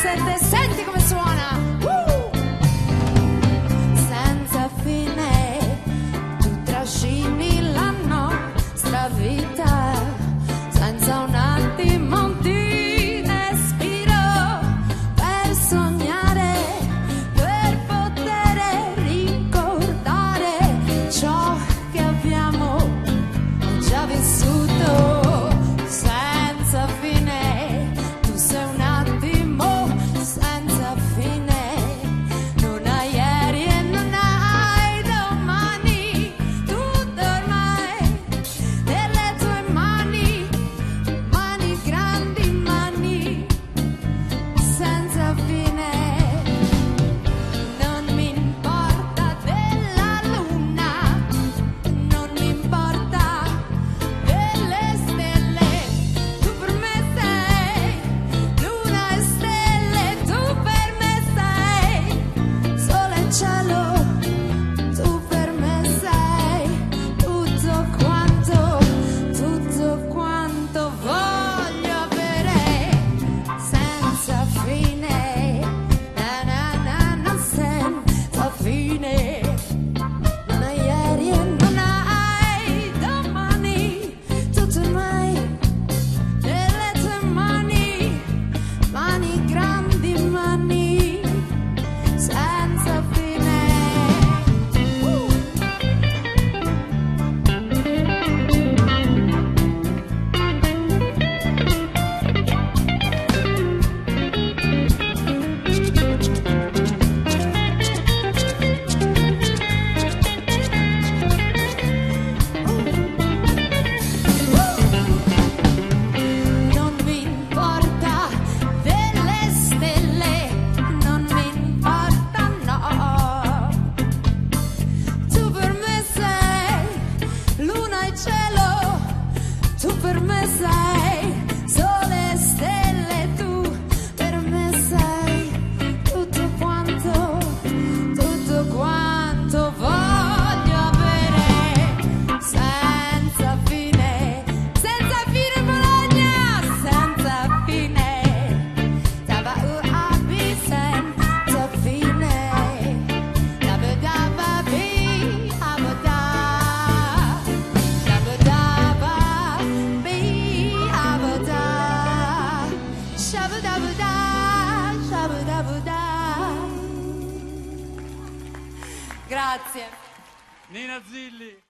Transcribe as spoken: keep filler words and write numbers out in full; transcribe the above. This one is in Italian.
sette, senti come suona. Uh! Senza fine tu trascini la nostra vita, senza un attimo di respiro, per sognare, per poter ricordare ciò che abbiamo già vissuto. Senza fine, tu sei un attimo senza fine, non hai ieri e non hai domani, tutto ormai nelle tue mani, mani grandi, mani senza fine. Non mi importa della luna, non mi importa delle stelle, tu per me sei luna e stelle, tu per me sei sole e cielo, tu per me sei tutto quanto, tutto quanto voglio avere, senza fine, na na na na, senza fine. Non hai ieri e non hai domani, tutto ormai nelle tue mani, mani grandi, mani senza fine. Uh! Non mi importa delle stelle, non mi importa, no. Tu per me sei luna e cielo, tu per me sei sole e stelle, tu per me sei tutto quanto, tutto quanto voglio avere, senza fine, senza fine Bologna, senza fine, dava u abi senza fine, dava dava bi aboda, dava dava bi aboda, shabu dabu da, shabu dabu da. Grazie. Nina Zilli.